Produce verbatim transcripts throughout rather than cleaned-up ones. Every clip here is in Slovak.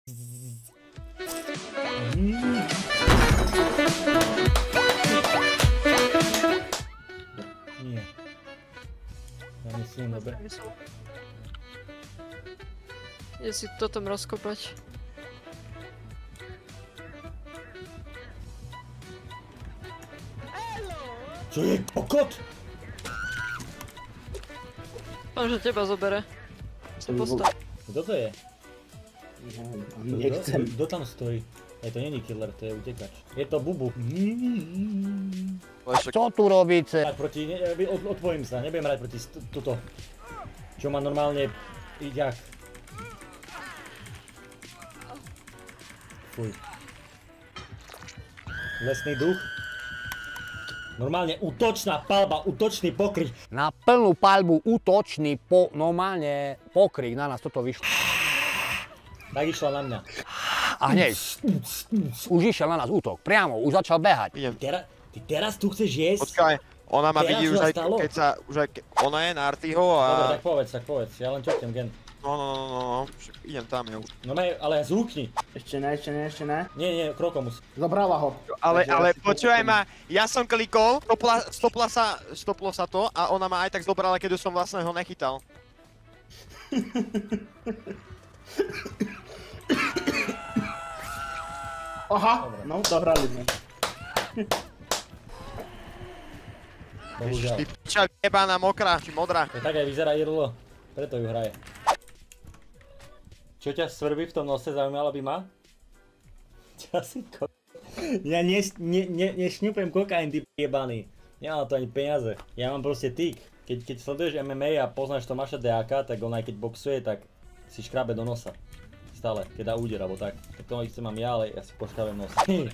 Nie. Ja myslím, dobre. Je si to tam rozkopať. Čo je kokot? On že teba zobere. Sa postav. Kto to je? Nechcem. Kto tam stojí? Je to není killer, to je utekač. Je to Bubu. Čo tu robíte? Hrať proti, ne, od, odpojím sa, nebudem hrať proti toto. Čo má normálne, jak. Fuj. Lesný duch. Normálne útočná palba, útočný pokryť. Na plnú paľbu útočný po... normálne pokrik, na nás toto vyšlo. Tak išla na mňa. A hneď. Už išiel na nás útok, priamo, už začal behať. Ty, tera, ty teraz tu chceš jesť? Počkaj, ona ma Teraz vidí už sa aj stalo? keď sa, už aj ke, ona je na Artyho a... Dobre, tak povedz, tak povedz, ja len čoknem gen. No, no, no, no, no, však idem tam, ja už. No maj, ale zhúkni. Ešte ne, ešte ne, ešte ne. Nie, nie, krokom musí. Zobrala ho. Ale, Takže ale ja si počúvaj to- ma, ja som klikol, stopla, stopla sa, stoplo sa to a ona ma aj tak zobrala, keď už som vlastne ho nechytal. Aha, no dohrali sme. Bohužiaľ. Ty piča jebaná mokrá, či modrá. To tak aj vyzerá Irlo, preto ju hraje. Čo ťa svrbí v tom nose, zaujímalo by ma? Čo si ko... Ja ne, ne, ne, nešňupem kokain, ty jebaný. Nemám to ani peniaze. Ja mám proste tyk. Keď, keď sleduješ em em á a poznáš Tomáša Deáka, tak on aj keď boxuje, tak si škrabe do nosa. Stále, keď dá úder, alebo tak. Tak to isté mám ja, ale ja si poškrabem nos.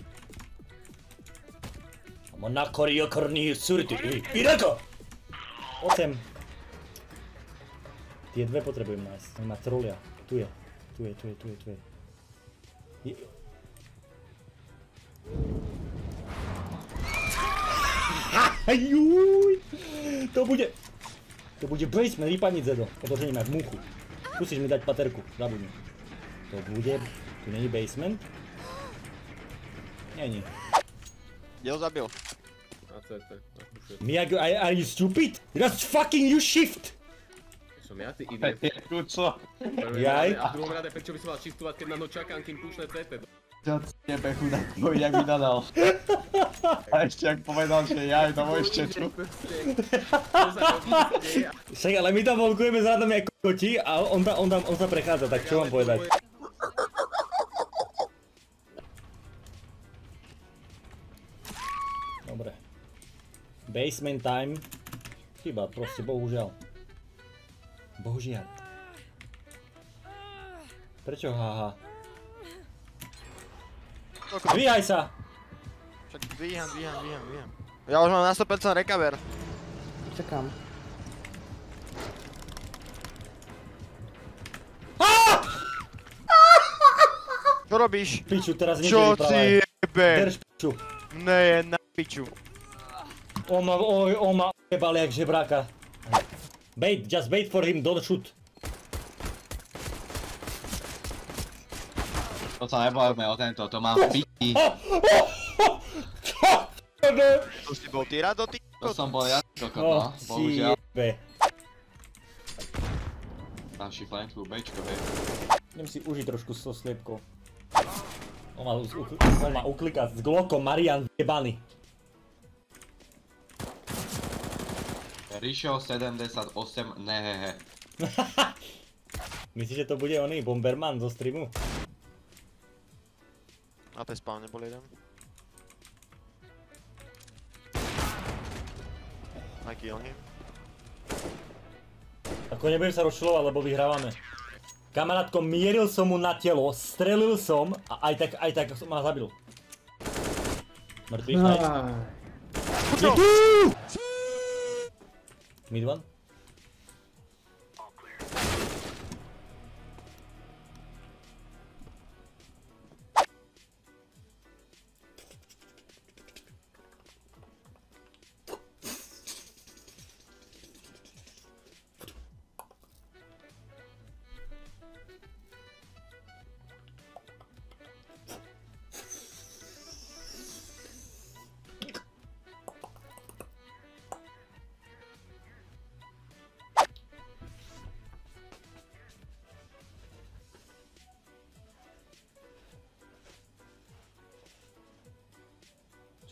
Monakori okorný surty. Irako! osem. Tie dve potrebujem nájsť. On má trolia. Tu je. Tu je, tu je, tu je, tu je. je... Juj! To bude... To bude basement, vypadni Zedo. Odložením jak muchu. Musíš mi dať paterku, zabudni. To bude... Tu není basement? Není. Kde ho zabil? Na cé té, na pušet. Miyagi, are, are you stupid? Just fucking use shift! Som ja, ty idiot. Kuco. Jaj. A v druhom rade, prečo by som mal shiftovať, keď na no čakám, kým pušne cé té? Čo tebe chudák, tvoj, jak mi nadal. A ešte jak povedal, že jaj, to môj ščečku. Čo sa deje? Však ale my tam volkujeme s radom jak kokoti a on, ta, on, tam, on sa prechádza, tak čo mám povedať? Dobre. Basement time. Chyba, proste, bohužiaľ. Bohužiaľ. Prečo haha? Dvíhaj sa! Však dvíham, dvíham, dvíham, dvíham. Ja už mám na sto percent recover. Čakám. Čo robíš? Piču, teraz Čo nedeli si práve. jebe? Drž piču. Ne je na piču. On ma, oj, on ma jebal jak žebráka. Bait, just wait for him, don't shoot. To sa nebojme o tento, to mám v piči. To si bol ty rado, ty? To som bol ja, kokot, Oh, no, bohužiaľ. jebe. Ďalší flanku, bečko, hej. Idem si užiť trošku so sliepkou. On ma, on ma ukliká s Glockom, Marian jebaný. Rišo sedemdesiatosem, nehehe. Myslíš, že to bude oný Bomberman zo streamu? Na tej spawn nebol jeden. I kill him. Ako nebudem sa rozšilovať, lebo vyhrávame. Kamarátko, mieril som mu na telo, strelil som a aj tak, aj tak ma zabil. Mŕtvý, nice. Je tu! Mid one?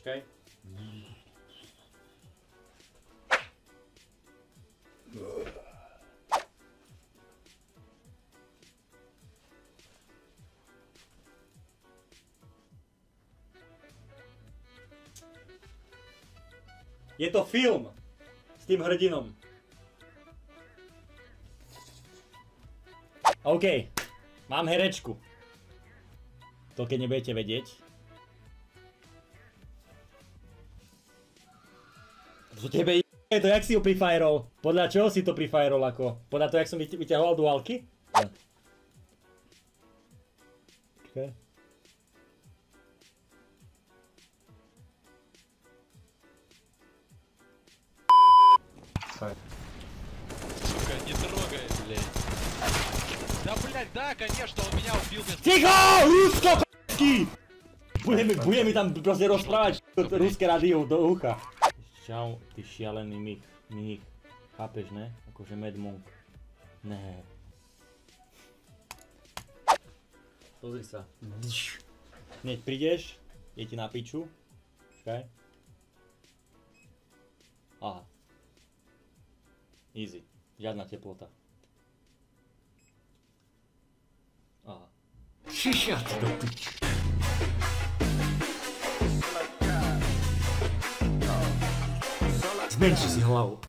Počkaj. Je to film s tým hrdinom. OK, mám herečku. To keď nebudete vedieť. To tebe je to, jak si ju prifajrol? Podľa čoho si to prifajrol ako? Podľa toho, jak som vyťahoval duálky? Okay. Сука, не трогай, блядь. Да, блядь, да, конечно, он меня убил без... Ticho! Rusko, k***ky! Bude mi, bude mi tam proste rozprávať ruské rádio do ucha. Čau, ty šialený mých, mních. Chápeš, ne? Akože Mad Monk. Ne. Pozri sa. Hneď prídeš, je ti na piču. Počkaj. Aha. Easy. Žiadna teplota. Aha. Šišia ti do piču. Zmenši si hlavu.